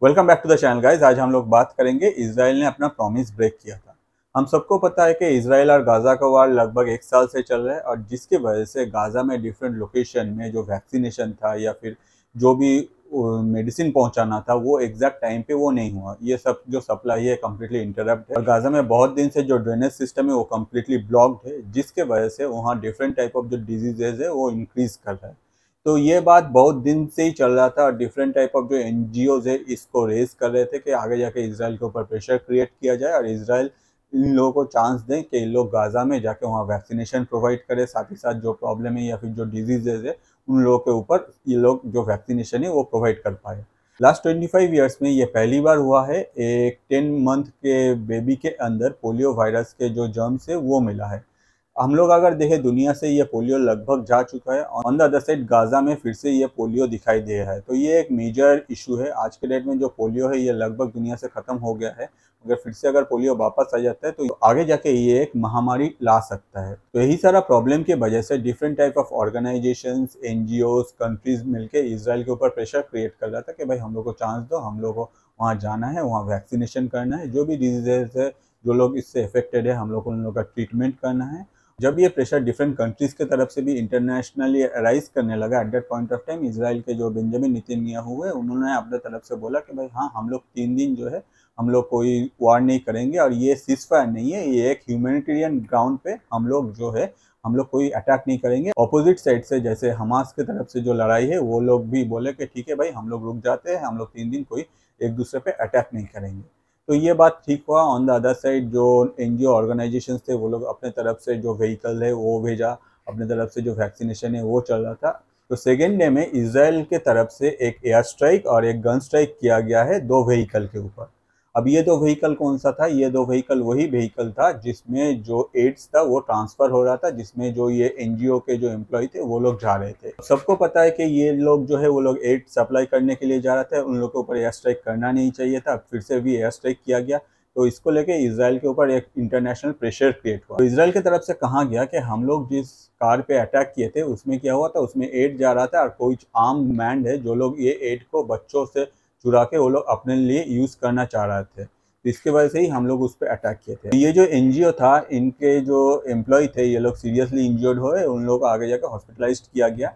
Welcome back to the channel guys. आज हम लोग बात करेंगे इजराइल ने अपना प्रॉमिस ब्रेक किया था। हम सबको पता है कि इजराइल और गाजा का वार लगभग एक साल से चल रहा है और जिसकी वजह से गाजा में डिफरेंट लोकेशन में जो वैक्सीनेशन था या फिर जो भी मेडिसिन पहुंचाना था वो एग्जैक्ट टाइम पे वो नहीं हुआ। ये सब जो सप्लाई है कम्प्लीटली इंटरप्ट है और गाजा में बहुत दिन से जो ड्रेनेज सिस्टम है वो कम्प्लीटली ब्लॉक्ड है, जिसके वजह से वहाँ डिफरेंट टाइप ऑफ जो डिजीजेज है वो इंक्रीज कर रहा है। तो ये बात बहुत दिन से ही चल रहा था और डिफरेंट टाइप ऑफ जो एनजीओज है इसको रेज कर रहे थे कि आगे जाके इसराइल के ऊपर प्रेशर क्रिएट किया जाए और इसराइल इन लोगों को चांस दें कि इन लोग गाजा में जाके वहाँ वैक्सीनेशन प्रोवाइड करे, साथ ही साथ जो प्रॉब्लम है या फिर जो डिजीजेज है उन लोगों के ऊपर ये लोग जो वैक्सीनेशन है वो प्रोवाइड कर पाए। लास्ट 25 ईयर्स में ये पहली बार हुआ है एक 10 मंथ के बेबी के अंदर पोलियो वायरस के जो जर्म्स है वो मिला है। हम लोग अगर देखें दुनिया से ये पोलियो लगभग जा चुका है, on the other side Gaza में फिर से ये पोलियो दिखाई दे रहा है। तो ये एक मेजर इशू है। आज के डेट में जो पोलियो है ये लगभग दुनिया से खत्म हो गया है, अगर फिर से अगर पोलियो वापस आ जाता है तो आगे जाके ये एक महामारी ला सकता है। तो यही सारा प्रॉब्लम की वजह से different type of organisations, NGOs, countries मिलके इसराइल के ऊपर प्रेशर क्रिएट कर रहा था कि भाई हम लोग को चांस दो, हम लोग को वहाँ जाना है, वहाँ वैक्सीनेशन करना है, जो भी डिजीजेज है जो लोग इससे अफेक्टेड है हम लोग को उन लोग का ट्रीटमेंट करना है। जब ये प्रेशर डिफरेंट कंट्रीज की तरफ से भी इंटरनेशनली अराइज करने लगा at that point of time, Israel के जो बेंजामिन नेतन्याहू है उन्होंने अपने तरफ से बोला कि भाई हाँ, हम लोग 3 दिन जो है हम लोग कोई वार नहीं करेंगे और ये सीज फायर नहीं है, ये एक ह्यूमैनिटेरियन ग्राउंड पे हम लोग जो है हम लोग कोई अटैक नहीं करेंगे। अपोजिट साइड से जैसे हमास की तरफ से जो लड़ाई है वो लोग भी बोले कि ठीक है भाई, हम लोग रुक जाते हैं, हम लोग 3 दिन कोई एक दूसरे पे अटैक नहीं करेंगे। तो ये बात ठीक हुआ। ऑन द अदर साइड जो एनजीओ ऑर्गेनाइजेशंस थे वो लोग अपने तरफ से जो व्हीकल है वो भेजा, अपने तरफ से जो वैक्सीनेशन है वो चल रहा था। तो सेकेंड डे में इसराइल के तरफ से एक एयर स्ट्राइक और एक गन स्ट्राइक किया गया है 2 व्हीकल के ऊपर। अब ये 2 व्हीकल कौन सा था? ये 2 व्हीकल वही व्हीकल था जिसमें जो एड्स था वो ट्रांसफर हो रहा था, जिसमें जो ये एनजीओ के जो एम्प्लॉय थे वो लोग जा रहे थे। सबको पता है कि ये लोग जो है वो लोग एड सप्लाई करने के लिए जा रहे थे, उन लोगों के ऊपर एयर स्ट्राइक करना नहीं चाहिए था, फिर से भी एयर स्ट्राइक किया गया। तो इसको लेके इसराइल के ऊपर एक इंटरनेशनल प्रेशर क्रिएट हुआ। तो इसराइल की तरफ से कहा गया कि हम लोग जिस कार पे अटैक किए थे उसमें क्या हुआ था, उसमें एड जा रहा था और कोई आर्म मैन है जो लोग ये एड को बच्चों से चुरा के वो लोग अपने लिए यूज करना चाह रहे थे। तो इसके वजह से ही हम लोग उस पर अटैक किए थे। ये जो एनजीओ था इनके जो एम्प्लॉय थे ये लोग सीरियसली इंजर्ड हुए, उन लोगों को आगे जाकर हॉस्पिटलाइज किया गया।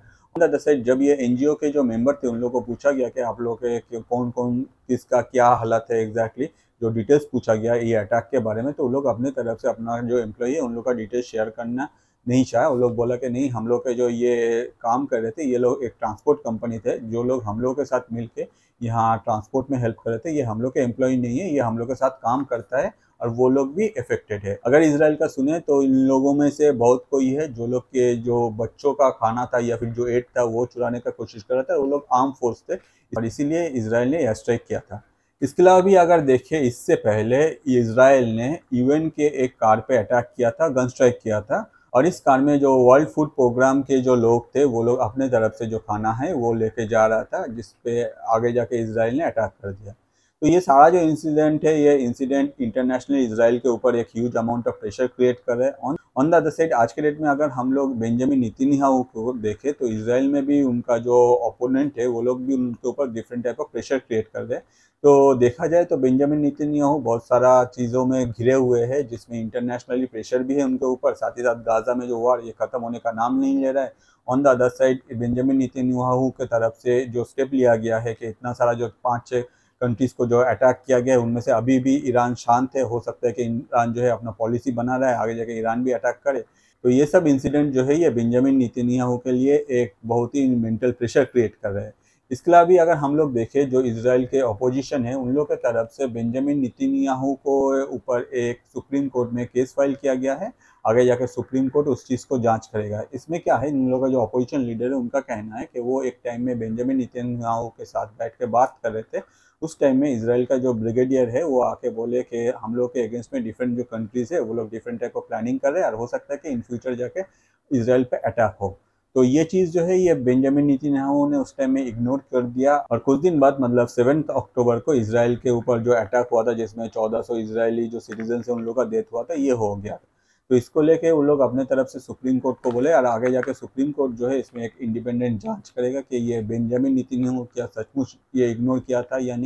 जब ये एनजीओ के जो मेंबर थे उन लोगों को पूछा गया कि आप लोग के कौन कौन किसका क्या हालत है एग्जैक्टली, जो डिटेल्स पूछा गया ये अटैक के बारे में, तो उन लोग अपने तरफ से अपना जो एम्प्लॉय है उन लोग का डिटेल्स शेयर करना नहीं चाहा। उन लोग बोला कि नहीं, हम लोग के जो ये काम कर रहे थे ये लोग एक ट्रांसपोर्ट कंपनी थे, जो लोग हम लोग के साथ मिलके यहाँ ट्रांसपोर्ट में हेल्प कर रहे थे, ये हम लोग के एम्प्लॉय नहीं है, ये हम लोग के साथ काम करता है और वो लोग भी अफेक्टेड है। अगर इसराइल का सुने तो इन लोगों में से बहुत कोई है जो लोग के जो बच्चों का खाना था या फिर जो एड था वो चुराने का कोशिश कर रहा था, वो लोग आर्म फोर्स थे और इसीलिए इसराइल ने एयर स्ट्राइक किया था। इसके अलावा भी अगर देखें, इससे पहले इसराइल ने यूएन के एक कार पे अटैक किया था, गन स्ट्राइक किया था और इस कार में जो वर्ल्ड फूड प्रोग्राम के जो लोग थे वो लोग अपने तरफ से जो खाना है वो लेके जा रहा था, जिसपे आगे जाके इसराइल ने अटैक कर दिया। तो ये सारा जो इंसिडेंट है ये इंसिडेंट इंटरनेशनल इसराइल के ऊपर एक huge amount of pressure create कर रहा है। ऑन द अदर साइड आज के डेट में अगर हम लोग बेंजामिन नेतन्याहू को देखें तो इसराइल में भी उनका जो ओपोनेंट है वो लोग भी उनके ऊपर different type of pressure create कर रहे हैं। तो देखा जाए तो बेंजामिन नेतन्याहू बहुत सारा चीज़ों में घिरे हुए हैं, जिसमें इंटरनेशनली प्रेशर भी है उनके ऊपर, साथ ही साथ गाजा में जो वार ये खत्म होने का नाम नहीं ले रहा है। On the other side Benjamin Netanyahu की तरफ से जो स्टेप लिया गया है कि इतना सारा जो 5-6 कंट्रीज को जो अटैक किया गया है उनमें से अभी भी ईरान शांत है, हो सकता है कि ईरान जो है अपना पॉलिसी बना रहा है, आगे जाके ईरान भी अटैक करे। तो ये सब इंसिडेंट जो है ये बेंजामिन नेतन्याहू के लिए एक बहुत ही मेंटल प्रेशर क्रिएट कर रहे हैं। इसके अलावा भी अगर हम लोग देखें जो इसराइल के अपोजिशन है उन लोग की तरफ से बेंजामिन नेतन्याहू को ऊपर एक सुप्रीम कोर्ट में केस फाइल किया गया है, आगे जाकर सुप्रीम कोर्ट उस चीज़ को जांच करेगा। इसमें क्या है, इन लोगों का जो अपोजिशन लीडर है उनका कहना है कि वो एक टाइम में बेंजामिन नेतन्याहू के साथ बैठ के बात कर रहे थे, उस टाइम में इसराइल का जो ब्रिगेडियर है वो आके बोले कि हम लोग के अगेंस्ट में डिफरेंट जो कंट्रीज है वो लोग डिफरेंट टाइप ऑफ प्लानिंग कर रहे हैं और हो सकता है कि इन फ्यूचर जाके इसराइल पे अटैक हो। तो ये चीज़ जो है ये बेंजामिन नेतन्याहू ने उस टाइम में इग्नोर कर दिया और कुछ दिन बाद मतलब 7 अक्टूबर को इसराइल के ऊपर जो अटैक हुआ था जिसमें 1400 इसराइली जो सिटीजन है उन लोगों का डेथ हुआ था, ये हो गया। तो इसको लेके वो लोग अपने तरफ से सुप्रीम कोर्ट को बोले और आगे जाके सुप्रीम कोर्ट जो है इसमें एक इंडिपेंडेंट जांच करेगा कि ये बेंजामिन नेतन्याहू क्या सचमुच ये इग्नोर किया था या नहीं।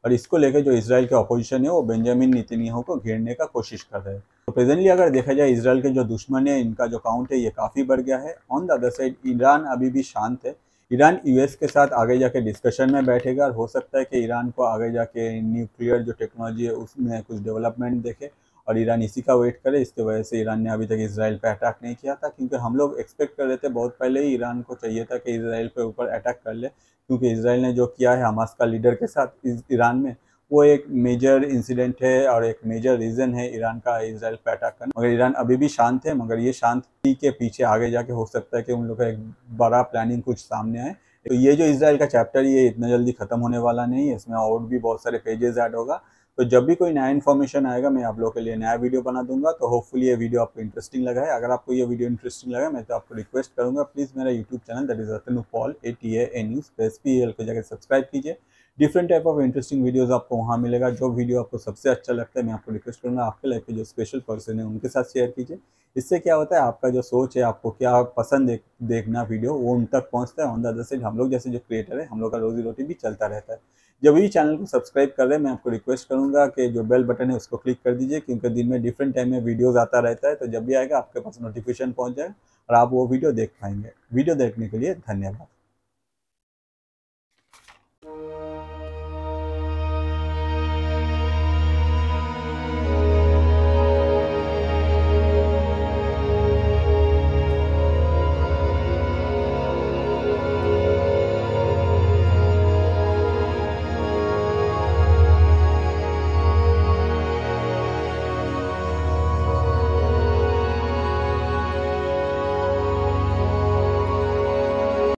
और इसको लेकर जो इसराइल के अपोजिशन है वो बेंजामिन नेतन्याहू को घेरने का कोशिश कर रहे हैं। तो प्रेजेंटली अगर देखा जाए इसराइल के जो दुश्मन है इनका जो काउंट है ये काफ़ी बढ़ गया है। On the other side Iran अभी भी शांत है। ईरान यूएस के साथ आगे जाके डिस्कशन में बैठेगा और हो सकता है कि ईरान को आगे जाके न्यूक्लियर जो टेक्नोलॉजी है उसमें कुछ डेवलपमेंट देखे और ईरान इसी का वेट करे। इसके वजह से ईरान ने अभी तक इसराइल पे अटैक नहीं किया था, क्योंकि हम लोग एक्सपेक्ट कर रहे थे बहुत पहले ही ईरान को चाहिए था कि इसराइल पे ऊपर अटैक कर ले, क्योंकि इसराइल ने जो किया है हमास का लीडर के साथ ईरान में वो एक मेजर इंसिडेंट है और एक मेजर रीज़न है ईरान का इसराइल पे अटैक करना। मगर ईरान अभी भी शांत है, मगर ये शांति के पीछे आगे जाके हो सकता है कि उन लोग का एक बड़ा प्लानिंग कुछ सामने आए। तो ये जो इसराइल का चैप्टर ये इतना जल्दी खत्म होने वाला नहीं है, इसमें और भी बहुत सारे पेजेस ऐड होगा। तो जब भी कोई नया इन्फॉर्मेशन आएगा मैं आप लोगों के लिए नया वीडियो बना दूंगा। तो होपफुली ये वीडियो आपको इंटरेस्टिंग लगा है। अगर आपको ये वीडियो इंटरेस्टिंग लगा मैं तो आपको रिक्वेस्ट करूंगा प्लीज़ मेरा YouTube channel that is Atanu Paul ATANU को जाकर सब्सक्राइब कीजिए। Different type of interesting videos आपको वहाँ मिलेगा। जो वीडियो आपको सबसे अच्छा लगता है मैं आपको रिक्वेस्ट करूँगा आपके लाइफ में जो स्पेशल पर्सन है उनके साथ शेयर कीजिए। इससे क्या होता है आपका जो सोच है, आपको क्या पसंद देखना वीडियो वो उन तक पहुँचता है। ऑन द अदर साइड हम लोग जैसे जो क्रिएटर है हम लोग का रोजी रोटी भी चलता रहता है। जब भी चैनल को सब्सक्राइब कर रहे हैं मैं आपको रिक्वेस्ट करूंगा कि जो बेल बटन है उसको क्लिक कर दीजिए, क्योंकि दिन में डिफरेंट टाइम में वीडियोस आता रहता है। तो जब भी आएगा आपके पास नोटिफिकेशन पहुंच जाए और आप वो वीडियो देख पाएंगे। वीडियो देखने के लिए धन्यवाद।